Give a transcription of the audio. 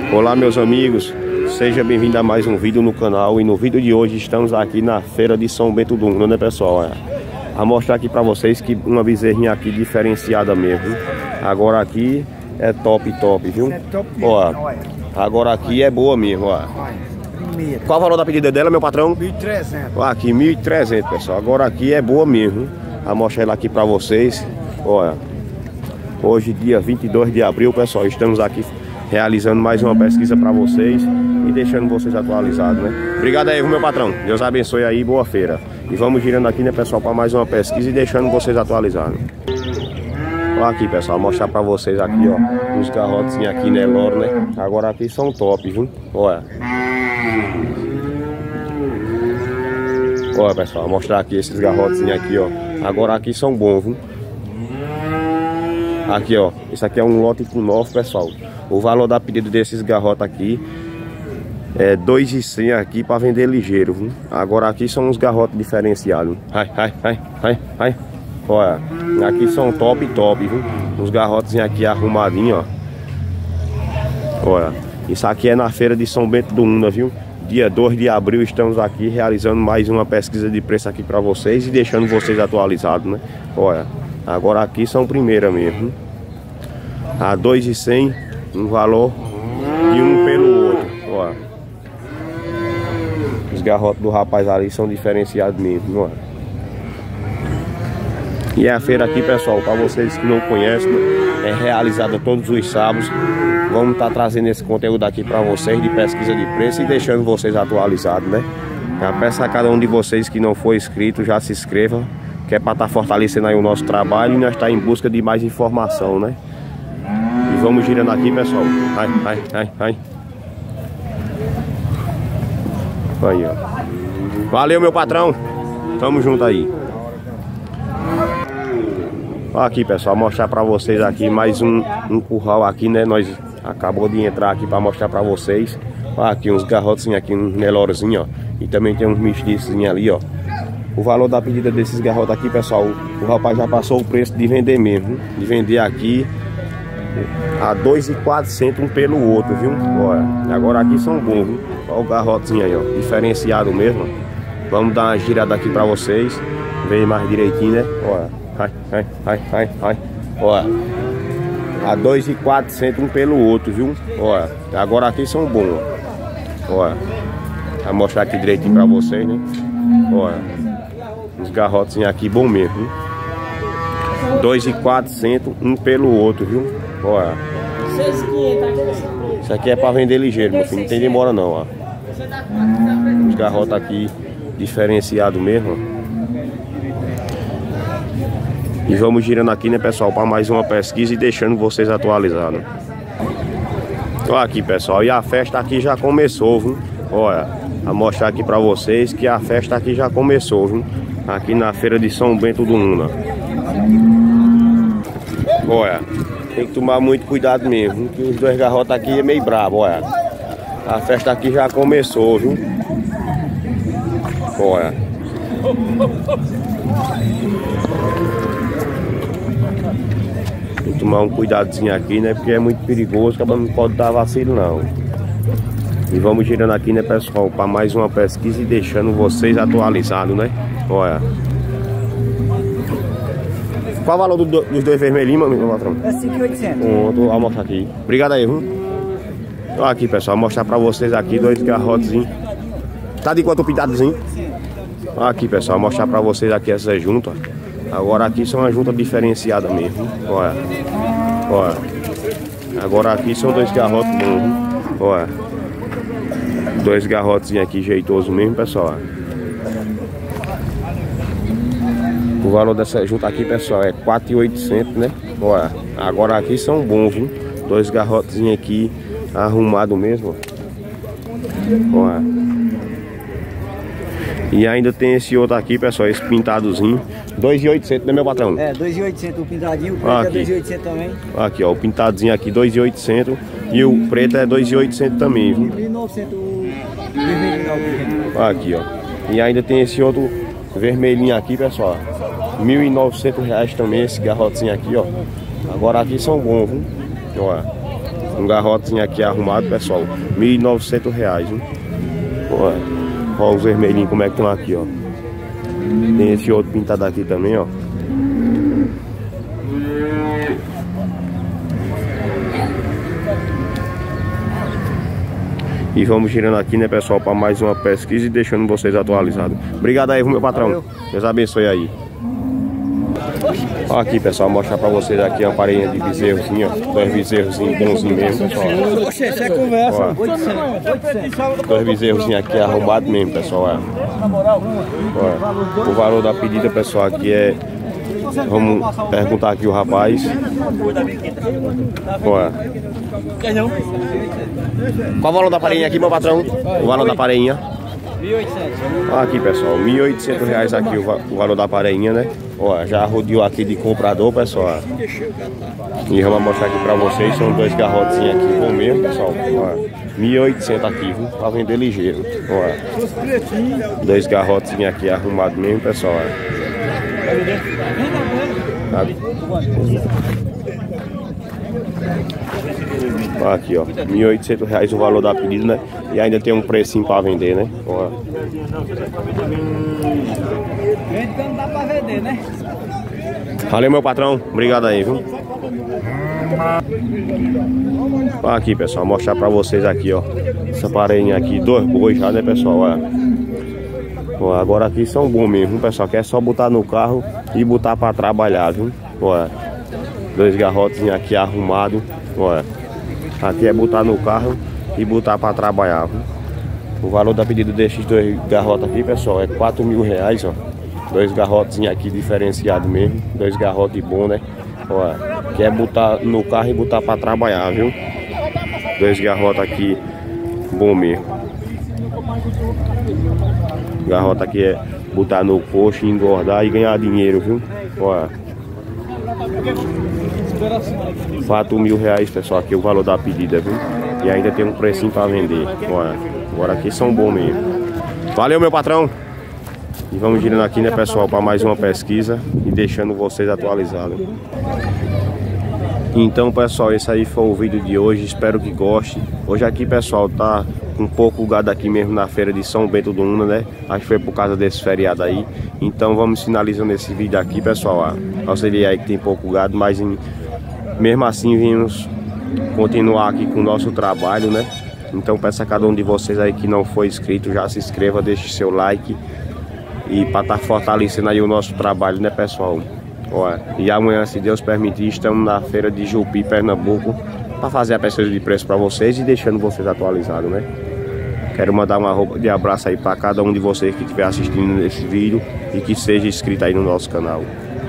Olá meus amigos, seja bem-vindo a mais um vídeo no canal. E no vídeo de hoje estamos aqui na feira de São Bento do Una, né pessoal? Vou mostrar aqui pra vocês que uma bezerrinha aqui diferenciada mesmo. Agora aqui é top, viu? É top mesmo, ó, agora aqui é boa mesmo, ó. Qual o valor da pedida dela, meu patrão? 1.300. Aqui 1.300, pessoal. Agora aqui é boa mesmo. Vou mostrar ela aqui pra vocês. Olha, hoje dia 22 de abril, pessoal, estamos aqui realizando mais uma pesquisa para vocês e deixando vocês atualizados, né? Obrigado aí, meu patrão. Deus abençoe aí, boa feira. E vamos girando aqui, né, pessoal, para mais uma pesquisa e deixando vocês atualizados. Olha aqui, pessoal, vou mostrar para vocês aqui, ó, os garrotes aqui, né, Loro, né? Agora aqui são top, viu? Olha. Olha, pessoal, vou mostrar aqui esses garrotes aqui, ó. Agora aqui são bons, viu? Aqui, ó, esse aqui é um lote com 9, pessoal. O valor da pedida desses garrotes aqui é 2.100 aqui para vender ligeiro, viu? Agora aqui são uns garrotes diferenciados. Ai. Olha, aqui são top, viu? Os garrotes aqui arrumadinhos, ó. Olha, isso aqui é na feira de São Bento do Una, viu? Dia 2 de abril estamos aqui realizando mais uma pesquisa de preço aqui para vocês e deixando vocês atualizados, né? Olha, agora aqui são primeira mesmo. A 2.100, um valor de um pelo outro. Olha. Os garrotes do rapaz ali são diferenciados mesmo. Olha. E a feira aqui, pessoal, para vocês que não conhecem, é realizada todos os sábados. Vamos estar trazendo esse conteúdo aqui para vocês de pesquisa de preço e deixando vocês atualizados, né? Já peço a cada um de vocês que não for inscrito, já se inscreva, que é para estar fortalecendo aí o nosso trabalho e nós estar em busca de mais informação, né? E vamos girando aqui, pessoal. Ai. Aí, ó. Valeu, meu patrão. Tamo junto aí. Aqui, pessoal, mostrar pra vocês aqui mais um curral aqui, né? Nós acabou de entrar aqui pra mostrar pra vocês. Aqui uns garrotes aqui, um Nelorzinho, ó. E também tem uns mestiços ali, ó. O valor da pedida desses garrotes aqui, pessoal, o rapaz já passou o preço de vender mesmo, viu? De vender aqui a 2.400 um pelo outro, viu? Olha, agora aqui são bons, viu? Olha o garrotezinho aí, ó, diferenciado mesmo. Vamos dar uma girada aqui pra vocês, ver mais direitinho, né? Olha. Ai. Olha, a 2.400 um pelo outro, viu? Olha, agora aqui são bons, ó. Olha, vou mostrar aqui direitinho pra vocês, né? Olha, os garrotes aqui bom mesmo, viu? 2.400 um pelo outro, viu? Olha, isso aqui é pra vender ligeiro, meu filho, não tem demora não, ó. Os garrotes aqui diferenciados mesmo, ó. E vamos girando aqui, né, pessoal, para mais uma pesquisa e deixando vocês atualizados. Olha aqui, pessoal, e a festa aqui já começou, viu? Olha, vou mostrar aqui para vocês que a festa aqui já começou, viu? Aqui na feira de São Bento do Una. Olha, tem que tomar muito cuidado mesmo, que os dois garrotes aqui é meio brabo, olha. A festa aqui já começou, viu? Olha. Tem que tomar um cuidadozinho aqui, né? Porque é muito perigoso, que não pode dar vacilo não. E vamos girando aqui, né, pessoal, para mais uma pesquisa e deixando vocês atualizados, né? Olha. Qual o valor dos dois vermelhinhos, meu patrão? É 5.800. Vou mostrar aqui. Obrigado aí, viu? Olha aqui, pessoal, vou mostrar para vocês aqui dois garrotezinhos. Tá de quanto pintadozinho? Olha aqui, pessoal, vou mostrar para vocês aqui essa junta. Agora aqui são uma junta diferenciada mesmo. Olha. Agora aqui são dois garrotes bons. Olha. Dois garrotes aqui jeitosos mesmo, pessoal. O valor dessa junta aqui, pessoal, é 4.800, né? Olha. Agora aqui são bons, viu? Dois garrotes aqui arrumado mesmo. Olha. E ainda tem esse outro aqui, pessoal, esse pintadozinho. 2.800, né, meu patrão? É, 2.800 o pintadinho, o preto é 2.800 também. Aqui, ó, o pintadinho aqui, 2.800. E o preto é 2.800 também, viu? 1.900 o vermelhinho. Aqui, ó. E ainda tem esse outro vermelhinho aqui, pessoal. R$1.900 também, esse garrotezinho aqui, ó. Agora aqui são bons, viu? Olha. Um garrotezinho aqui arrumado, pessoal, R$1.900, hein? Olha os vermelhinhos como é que estão aqui, ó. Tem esse outro pintado aqui também, ó. E vamos girando aqui, né, pessoal, para mais uma pesquisa e deixando vocês atualizados. Obrigado aí, meu patrão. Deus abençoe aí. Ó, aqui, pessoal, mostrar para vocês aqui uma parelha de bezerrozinho, ó. 2 bezerrozinhos bonzinhos mesmo, pessoal. Oxe, isso é conversa. 800. Dois bezerrozinhos aqui arrumado mesmo, pessoal. Ó. O valor da pedida, pessoal, aqui é... Vamos perguntar aqui o rapaz. Ó. Qual o valor da pareinha aqui, meu patrão? O valor da pareinha? 1.800. Aqui, pessoal, R$1.800 aqui o valor da pareinha, né? Ó, já rodeou aqui de comprador, pessoal. E vamos mostrar aqui pra vocês. São 2 garrotezinhos aqui, bom mesmo, pessoal. Ó, 1.800 aqui, viu? Pra vender ligeiro. Ó, 2 garrotezinhos aqui arrumados mesmo, pessoal. Aqui, ó, R$1.800 o valor da pedida, né? E ainda tem um precinho pra vender, né? Ó. Vende que não dá pra vender, né? Valeu, meu patrão. Obrigado aí, viu? Aqui, pessoal, mostrar pra vocês aqui, ó. Essa pareinha aqui, 2 bois já, né, pessoal? Ó, agora aqui são bons mesmo, pessoal. Que é só botar no carro e botar pra trabalhar, viu? Ó, 2 garrotes aqui arrumados. Ó, aqui é botar no carro e botar pra trabalhar, viu? O valor da pedida desses 2 garrotes aqui, pessoal, é R$4.000, ó. 2 garrotes aqui diferenciado mesmo. 2 garrotes bons, né? Ó, que é botar no carro e botar pra trabalhar, viu? 2 garrotes aqui bom mesmo. Garrota aqui é botar no coxo, engordar e ganhar dinheiro, viu? Ó, R$4.000, pessoal, aqui é o valor da pedida, viu? E ainda tem um precinho pra vender. Ó, agora aqui são bons mesmo. Valeu, meu patrão! E vamos girando aqui, né, pessoal, para mais uma pesquisa e deixando vocês atualizados. Então, pessoal, esse aí foi o vídeo de hoje. Espero que goste. Hoje aqui, pessoal, tá um pouco gado aqui mesmo na feira de São Bento do Una, né? Acho que foi por causa desse feriado aí. Então vamos finalizando esse vídeo aqui, pessoal. Você vê aí que tem pouco gado, mas mesmo assim vimos continuar aqui com o nosso trabalho, né? Então peço a cada um de vocês aí que não foi inscrito, já se inscreva, deixe seu like. E para estar fortalecendo aí o nosso trabalho, né, pessoal? Ó, e amanhã, se Deus permitir, estamos na feira de Jupi, Pernambuco, para fazer a pesquisa de preço para vocês e deixando vocês atualizados, né? Quero mandar uma roupa de abraço aí para cada um de vocês que estiver assistindo esse vídeo e que seja inscrito aí no nosso canal.